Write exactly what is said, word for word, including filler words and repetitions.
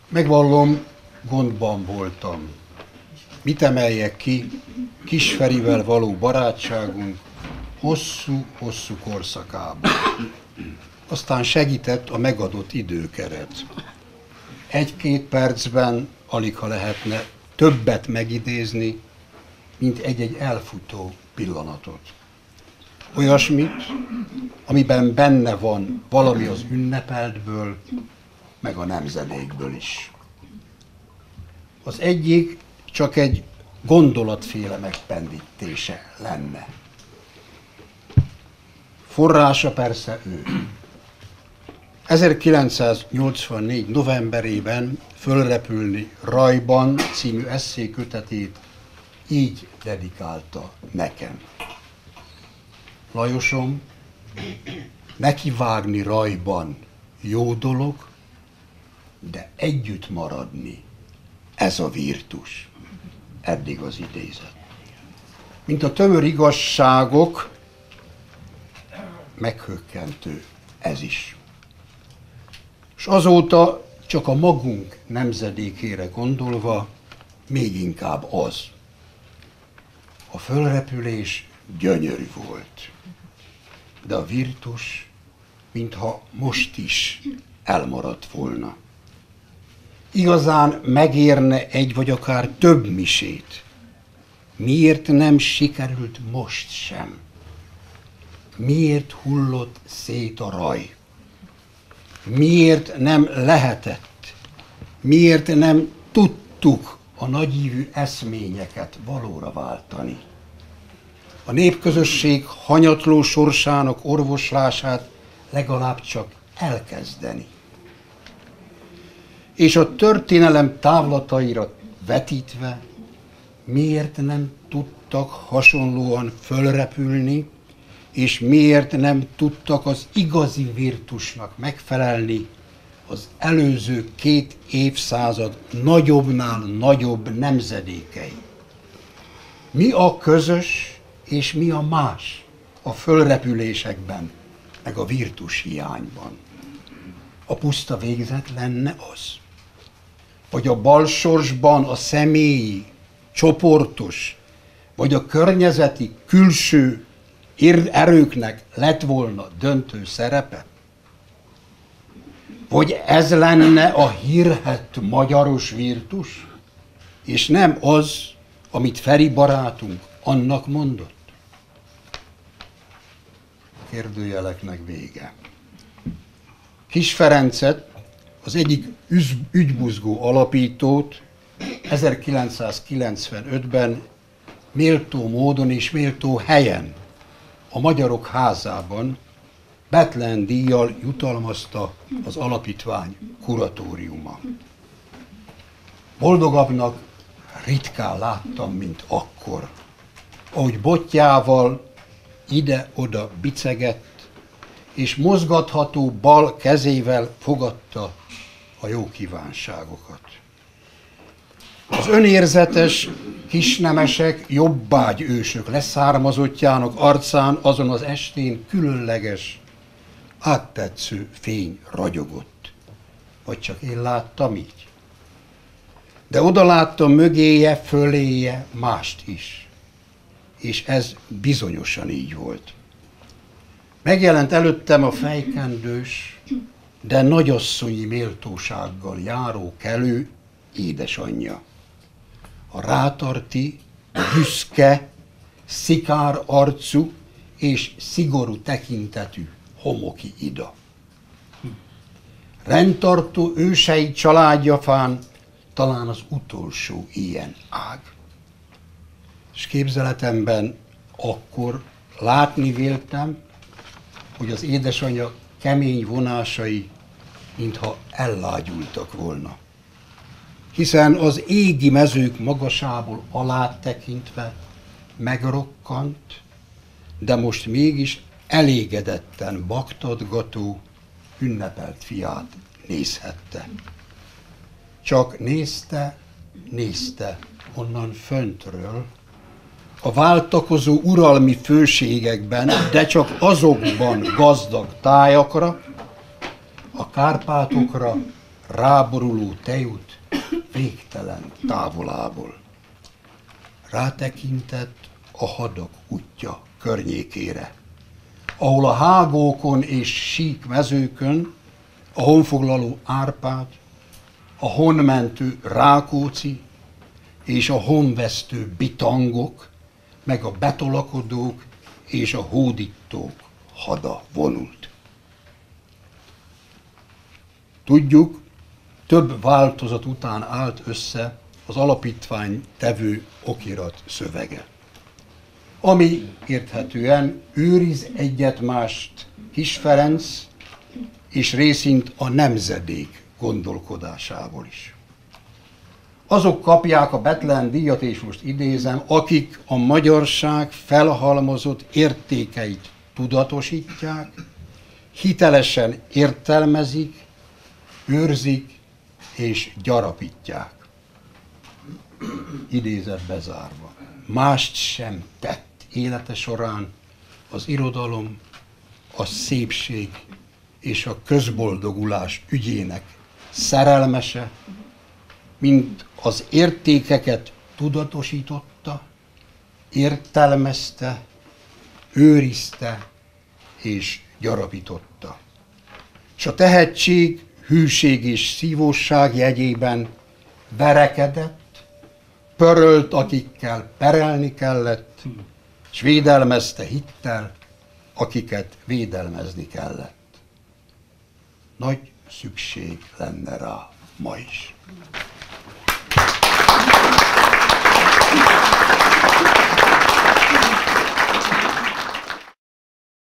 Megvallom, gondban voltam. Mit emeljek ki Kisferivel való barátságunk hosszú-hosszú korszakában. Aztán segített a megadott időkeret. Egy-két percben aligha lehetne többet megidézni, mint egy-egy elfutó pillanatot. Olyasmit, amiben benne van valami az ünnepeltből, meg a nemzedékből is. Az egyik csak egy gondolatféle megpendítése lenne. Forrása persze ő. ezerkilencszáznyolcvannégy novemberében Fölrepülni rajban című esszékötetét így dedikálta nekem. Lajosom, nekivágni rajban jó dolog, de együtt maradni, ez a virtus. Eddig az idézet. Mint a tömör igazságok, meghökkentő ez is. És azóta csak a magunk nemzedékére gondolva, még inkább az. A fölrepülés gyönyörű volt, de a virtus, mintha most is elmaradt volna. Igazán megérne egy vagy akár több misét. Miért nem sikerült most sem? Miért hullott szét a raj? Miért nem lehetett? Miért nem tudtuk a nagyívű eszményeket valóra váltani? A népközösség hanyatló sorsának orvoslását legalább csak elkezdeni. És a történelem távlataira vetítve, miért nem tudtak hasonlóan fölrepülni, és miért nem tudtak az igazi virtusnak megfelelni az előző két évszázad nagyobbnál nagyobb nemzedékei. Mi a közös, és mi a más a fölrepülésekben, meg a virtus hiányban? A puszta végzet lenne az? Vagy a balsorsban a személyi, csoportos, vagy a környezeti, külső erőknek lett volna döntő szerepe? Vagy ez lenne a hírhedt magyaros virtus, és nem az, amit Feri barátunk annak mondott? Kérdőjeleknek vége. Kiss Ferencet, az egyik ügybuzgó alapítót ezerkilencszázkilencvenötben méltó módon és méltó helyen a Magyarok Házában Bethlen díjjal jutalmazta az alapítvány kuratóriuma. Boldogabbnak ritkán láttam, mint akkor, ahogy botjával ide-oda bicegett, és mozgatható bal kezével fogadta a jó kívánságokat. Az önérzetes kisnemesek, jobbágy ősök leszármazottjának arcán azon az estén különleges, áttetsző fény ragyogott. Vagy csak én láttam így? De oda láttam mögéje, föléje mást is. És ez bizonyosan így volt. Megjelent előttem a fejkendős, de nagyasszonyi méltósággal járó kelő édesanyja. A rátarti, büszke, szikár arcú és szigorú tekintetű homoki ida. Rendtartó ősei családjafán talán az utolsó ilyen ág. És képzeletemben akkor látni véltem, hogy az édesanyja kemény vonásai mintha ellágyultak volna. Hiszen az égi mezők magasából alá tekintve megrokkant, de most mégis elégedetten baktadgató, ünnepelt fiát nézhette. Csak nézte, nézte onnan föntről, a váltakozó uralmi főségekben, de csak azokban gazdag tájakra, a Kárpátokra, ráboruló tejút végtelen távolából. Rátekintett a hadak útja környékére, ahol a hágókon és sík mezőkön a honfoglaló Árpád, a honmentő Rákóczi és a honvesztő bitangok, meg a betolakodók és a hódítók hada vonult. Tudjuk, több változat után állt össze az alapítvány tevő okirat szövege, ami érthetően őriz egyet-mást Kiss Ferenc és részint a nemzedék gondolkodásából is. Azok kapják a Bethlen díjat, és most idézem, akik a magyarság felhalmozott értékeit tudatosítják, hitelesen értelmezik, őrzik és gyarapítják. Idézet bezárva. Mást sem tett élete során az irodalom, a szépség és a közboldogulás ügyének szerelmese, mint az értékeket tudatosította, értelmezte, őrizte és gyarapította. És a tehetség, hűség és szívóság jegyében verekedett, pörölt, akikkel perelni kellett, és védelmezte hittel, akiket védelmezni kellett. Nagy szükség lenne rá ma is.